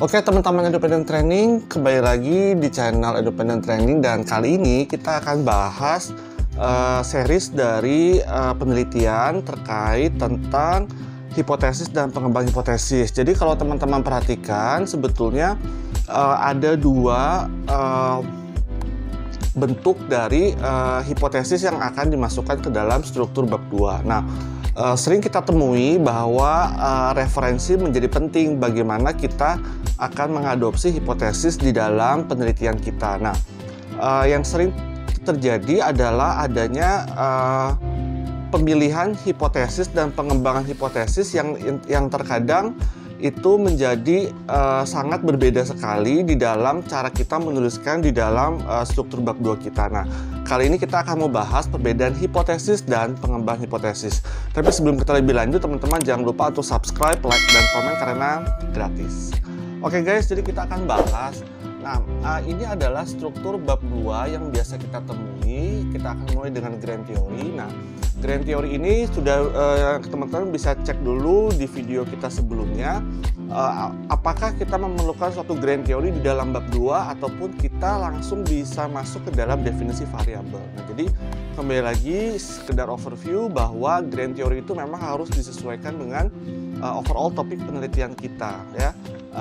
Oke teman-teman Independent Training, kembali lagi di channel Independent Training, dan kali ini kita akan bahas series dari penelitian terkait tentang hipotesis dan pengembang hipotesis. Jadi kalau teman-teman perhatikan, sebetulnya ada dua bentuk dari hipotesis yang akan dimasukkan ke dalam struktur bab 2. Nah, sering kita temui bahwa referensi menjadi penting bagaimana kita akan mengadopsi hipotesis di dalam penelitian kita. Nah, yang sering terjadi adalah adanya pemilihan hipotesis dan pengembangan hipotesis yang terkadang itu menjadi sangat berbeda sekali di dalam cara kita menuliskan di dalam struktur bab 2 kita. Nah, kali ini kita akan membahas perbedaan hipotesis dan pengembang hipotesis. Tapi sebelum kita lebih lanjut, teman-teman jangan lupa untuk subscribe, like, dan komen karena gratis. Oke guys, jadi kita akan bahas. Nah, ini adalah struktur bab 2 yang biasa kita temui. Kita akan mulai dengan grand theory. Nah, grand theory ini sudah teman-teman bisa cek dulu di video kita sebelumnya. Apakah kita memerlukan suatu grand theory di dalam bab 2 ataupun kita langsung bisa masuk ke dalam definisi variabel. Nah, jadi kembali lagi sekedar overview bahwa grand theory itu memang harus disesuaikan dengan overall topik penelitian kita, ya.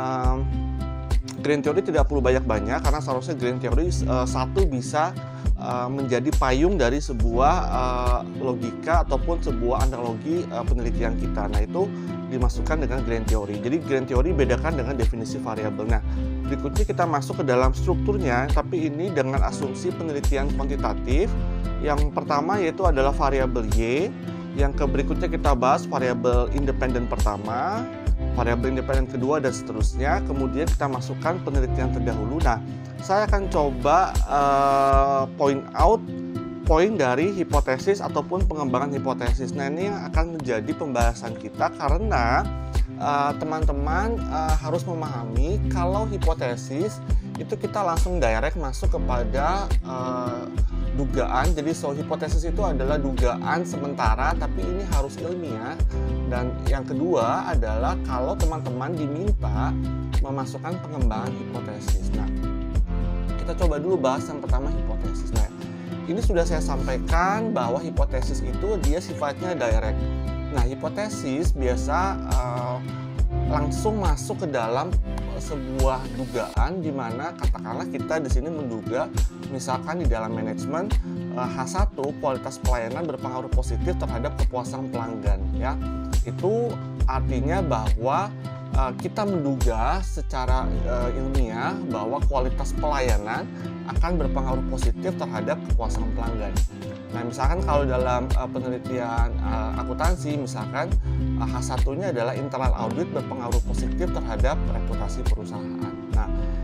Grand theory tidak perlu banyak-banyak karena seharusnya grand theory satu bisa menjadi payung dari sebuah logika ataupun sebuah analogi penelitian kita. Nah, itu dimasukkan dengan grand theory. Jadi grand theory bedakan dengan definisi variabel. Nah, berikutnya kita masuk ke dalam strukturnya, tapi ini dengan asumsi penelitian kuantitatif. Yang pertama yaitu adalah variabel Y. Yang berikutnya kita bahas variabel independen pertama, variabel independen kedua, dan seterusnya. Kemudian kita masukkan penelitian terdahulu. Nah, saya akan coba point out poin dari hipotesis ataupun pengembangan hipotesis. Nah, ini yang akan menjadi pembahasan kita karena teman-teman harus memahami kalau hipotesis itu kita langsung direct masuk kepada dugaan. Jadi hipotesis itu adalah dugaan sementara, tapi ini harus ilmiah. Dan yang kedua adalah kalau teman-teman diminta memasukkan pengembangan hipotesis. Nah, kita coba dulu bahas yang pertama, hipotesis. Nah, ini sudah saya sampaikan bahwa hipotesis itu dia sifatnya direct. Nah, hipotesis biasa langsung masuk ke dalam sebuah dugaan di mana katakanlah kita di sini menduga misalkan di dalam manajemen H1 kualitas pelayanan berpengaruh positif terhadap kepuasan pelanggan, ya. Itu artinya bahwa kita menduga secara ilmiah bahwa kualitas pelayanan akan berpengaruh positif terhadap kepuasan pelanggan. Nah, misalkan kalau dalam penelitian akuntansi, misalkan H1-nya adalah internal audit berpengaruh positif terhadap reputasi perusahaan. Nah,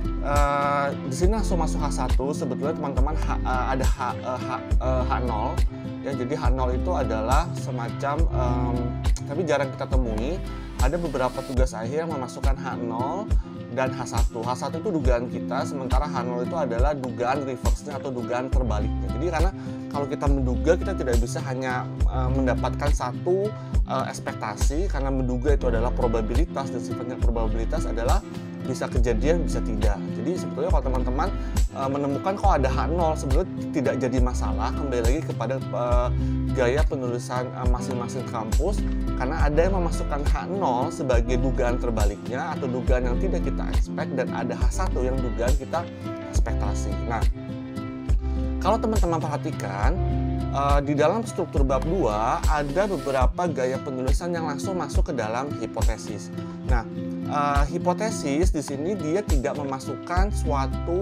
di sini langsung masuk H1. Sebetulnya teman-teman ada H0, ya. Jadi H0 itu adalah semacam tapi jarang kita temui. Ada beberapa tugas akhir yang memasukkan H0 dan H1. H1 itu dugaan kita, sementara H0 itu adalah dugaan reverse-nya atau dugaan terbaliknya. Jadi karena kalau kita menduga, kita tidak bisa hanya mendapatkan satu ekspektasi, karena menduga itu adalah probabilitas, dan sifatnya probabilitas adalah bisa kejadian, bisa tidak. Jadi sebetulnya kalau teman-teman menemukan kok ada H0, sebetulnya tidak jadi masalah. Kembali lagi kepada gaya penulisan masing-masing kampus, karena ada yang memasukkan H0 sebagai dugaan terbaliknya atau dugaan yang tidak kita expect, dan ada H1 yang dugaan kita ekspektasi. Nah, kalau teman-teman perhatikan di dalam struktur bab 2 ada beberapa gaya penulisan yang langsung masuk ke dalam hipotesis. Nah, hipotesis di sini dia tidak memasukkan suatu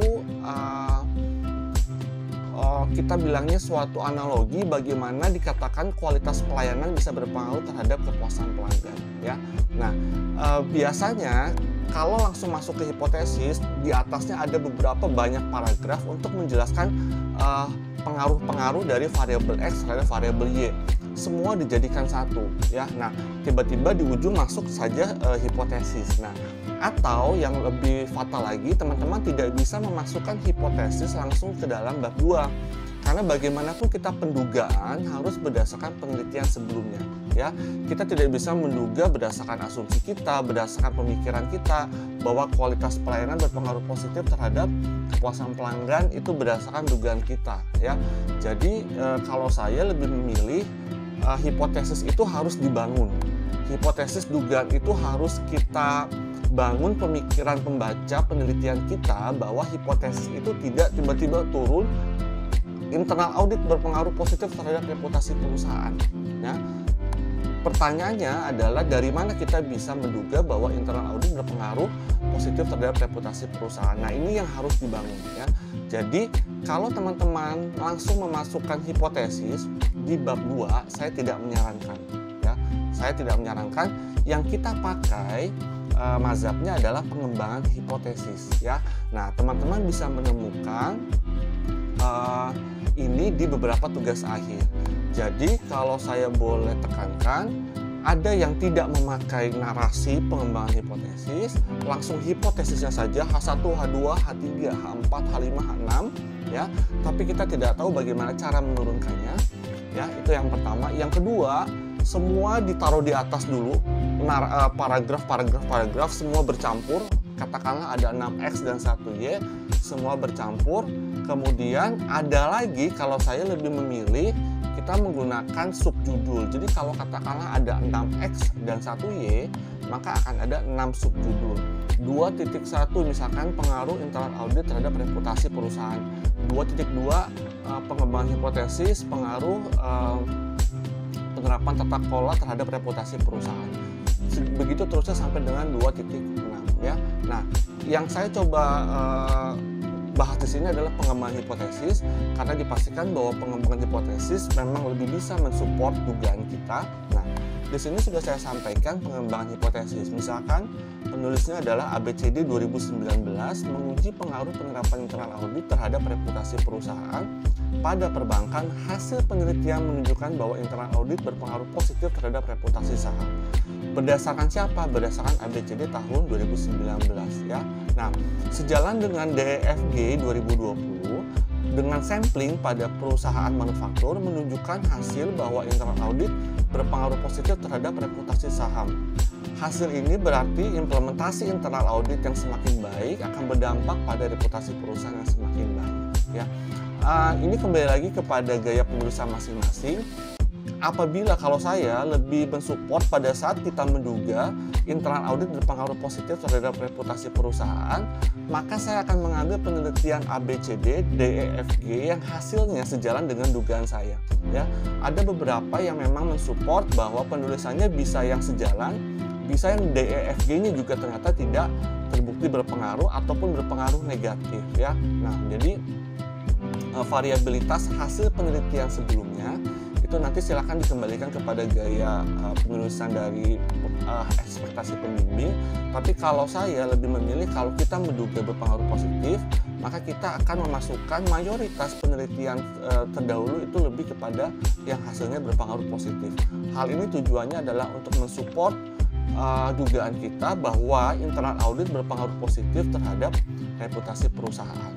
kita bilangnya suatu analogi bagaimana dikatakan kualitas pelayanan bisa berpengaruh terhadap kepuasan pelanggan, ya. Nah, biasanya kalau langsung masuk ke hipotesis, di atasnya ada beberapa banyak paragraf untuk menjelaskan pengaruh-pengaruh dari variabel X terhadap variabel Y. Semua dijadikan satu, ya. Nah, tiba-tiba di ujung masuk saja hipotesis. Nah, atau yang lebih fatal lagi, teman-teman tidak bisa memasukkan hipotesis langsung ke dalam bab 2. Karena bagaimanapun kita pendugaan harus berdasarkan penelitian sebelumnya. ya. Kita tidak bisa menduga berdasarkan asumsi kita, berdasarkan pemikiran kita bahwa kualitas pelayanan berpengaruh positif terhadap kepuasan pelanggan itu berdasarkan dugaan kita, ya. Jadi kalau saya lebih memilih hipotesis itu harus dibangun. Hipotesis dugaan itu harus kita bangun pemikiran pembaca penelitian kita bahwa hipotesis itu tidak tiba-tiba turun internal audit berpengaruh positif terhadap reputasi perusahaan, ya. Pertanyaannya adalah dari mana kita bisa menduga bahwa internal audit berpengaruh positif terhadap reputasi perusahaan. Nah, ini yang harus dibangun, ya. Jadi kalau teman-teman langsung memasukkan hipotesis di bab 2, saya tidak menyarankan, ya. Saya tidak menyarankan. Yang kita pakai mazhabnya adalah pengembangan hipotesis, ya. Nah, teman-teman bisa menemukan ini di beberapa tugas akhir. Jadi kalau saya boleh tekankan, ada yang tidak memakai narasi pengembangan hipotesis, langsung hipotesisnya saja H1, H2, H3, H4, H5, H6, ya. Tapi kita tidak tahu bagaimana cara menurunkannya, ya. Itu yang pertama. Yang kedua, semua ditaruh di atas dulu, paragraf semua bercampur. Katakanlah ada 6X dan 1Y, semua bercampur. Kemudian ada lagi, kalau saya lebih memilih kita menggunakan subjudul. Jadi kalau katakanlah ada 6X dan 1Y, maka akan ada 6 subjudul. 2.1 misalkan pengaruh internal audit terhadap reputasi perusahaan. 2.2 pengembangan hipotesis pengaruh penerapan tata kelola terhadap reputasi perusahaan. Begitu terusnya sampai dengan 2.6, ya. Nah, yang saya coba bahas di sini adalah pengembangan hipotesis, karena dipastikan bahwa pengembangan hipotesis memang lebih bisa mensupport dugaan kita. Nah, di sini sudah saya sampaikan pengembangan hipotesis. Misalkan penulisnya adalah ABCD 2019 menguji pengaruh penerapan internal audit terhadap reputasi perusahaan pada perbankan. Hasil penelitian menunjukkan bahwa internal audit berpengaruh positif terhadap reputasi saham. Berdasarkan siapa? Berdasarkan ABCD tahun 2019, ya. Nah, sejalan dengan DEFG 2020 dengan sampling pada perusahaan manufaktur menunjukkan hasil bahwa internal audit berpengaruh positif terhadap reputasi saham. Hasil ini berarti implementasi internal audit yang semakin baik akan berdampak pada reputasi perusahaan yang semakin baik, ya. Ini kembali lagi kepada gaya penulisan masing-masing. Apabila kalau saya lebih mensupport pada saat kita menduga internal audit berpengaruh positif terhadap reputasi perusahaan, maka saya akan mengambil penelitian ABCD, DEFG yang hasilnya sejalan dengan dugaan saya, ya. Ada beberapa yang memang mensupport bahwa penulisannya bisa yang sejalan, bisa yang DEFG-nya juga ternyata tidak terbukti berpengaruh ataupun berpengaruh negatif, ya. Nah, jadi variabilitas hasil penelitian sebelumnya itu nanti silakan dikembalikan kepada gaya penulisan dari ekspektasi pembimbing. Tapi kalau saya lebih memilih kalau kita menduga berpengaruh positif, maka kita akan memasukkan mayoritas penelitian terdahulu itu lebih kepada yang hasilnya berpengaruh positif. Hal ini tujuannya adalah untuk mensupport dugaan kita bahwa internal audit berpengaruh positif terhadap reputasi perusahaan.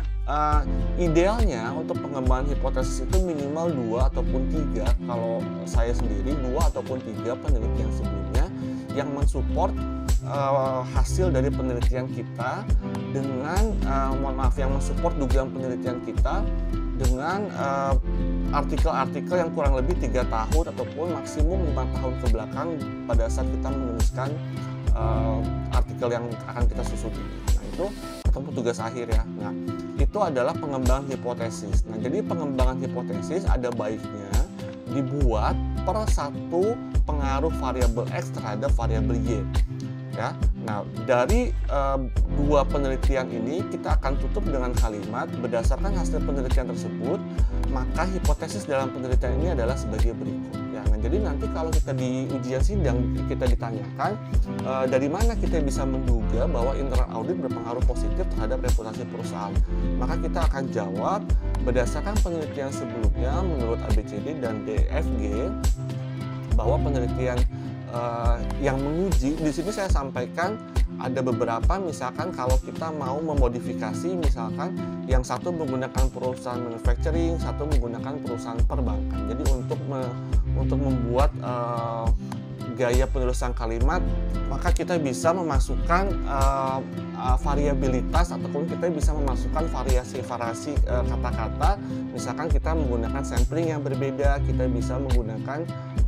Idealnya untuk pengembangan hipotesis itu minimal 2 ataupun 3, kalau saya sendiri 2 ataupun 3 penelitian sebelumnya yang mensupport hasil dari penelitian kita dengan yang mensupport dugaan penelitian kita dengan artikel-artikel yang kurang lebih 3 tahun ataupun maksimum 5 tahun ke belakang pada saat kita menuliskan artikel yang akan kita susuti. Nah, itu ketemu tugas akhir, ya. Nah, itu adalah pengembangan hipotesis. Nah, jadi pengembangan hipotesis ada baiknya dibuat per satu pengaruh variabel X terhadap variabel Y, ya. Nah, dari dua penelitian ini kita akan tutup dengan kalimat berdasarkan hasil penelitian tersebut, maka hipotesis dalam penelitian ini adalah sebagai berikut, ya. Nah, jadi nanti kalau kita di ujian sidang kita ditanyakan dari mana kita bisa menduga bahwa internal audit berpengaruh positif terhadap reputasi perusahaan, maka kita akan jawab berdasarkan penelitian sebelumnya menurut ABCD dan DEFG bahwa penelitian yang menguji, di sini saya sampaikan ada beberapa, misalkan kalau kita mau memodifikasi, misalkan yang satu menggunakan perusahaan manufacturing, satu menggunakan perusahaan perbankan. Jadi untuk membuat gaya penulisan kalimat, maka kita bisa memasukkan variabilitas, ataupun kita bisa memasukkan variasi-variasi kata-kata. Misalkan kita menggunakan sampling yang berbeda, kita bisa menggunakan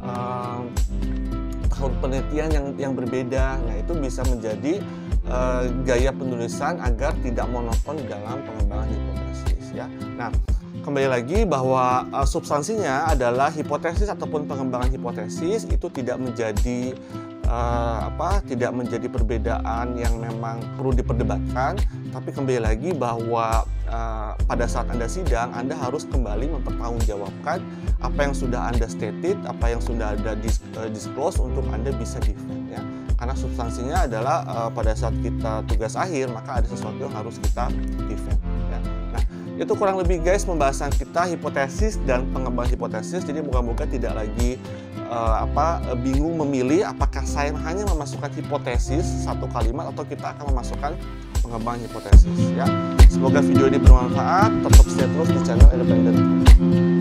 tahun penelitian yang berbeda. Nah, itu bisa menjadi gaya penulisan agar tidak monoton di dalam pengembangan hipotesis, ya. Nah, kembali lagi bahwa substansinya adalah hipotesis ataupun pengembangan hipotesis itu tidak menjadi perbedaan yang memang perlu diperdebatkan, tapi kembali lagi bahwa pada saat Anda sidang, Anda harus kembali mempertanggungjawabkan apa yang sudah Anda stated, apa yang sudah Anda disclose untuk Anda bisa defend, ya. Karena substansinya adalah pada saat kita tugas akhir, maka ada sesuatu yang harus kita defend, ya. Nah, itu kurang lebih guys pembahasan kita hipotesis dan pengembangan hipotesis. Jadi moga-moga tidak lagi bingung memilih apakah saya hanya memasukkan hipotesis satu kalimat atau kita akan memasukkan pengembangan hipotesis, ya. Semoga video ini bermanfaat. Tetap stay terus di channel Independent.